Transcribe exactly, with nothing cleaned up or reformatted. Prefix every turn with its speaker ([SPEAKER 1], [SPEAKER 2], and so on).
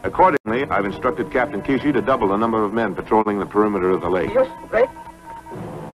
[SPEAKER 1] Accordingly, I've instructed Captain Kishi to double the number of men patrolling the perimeter of the lake.
[SPEAKER 2] Yes, right.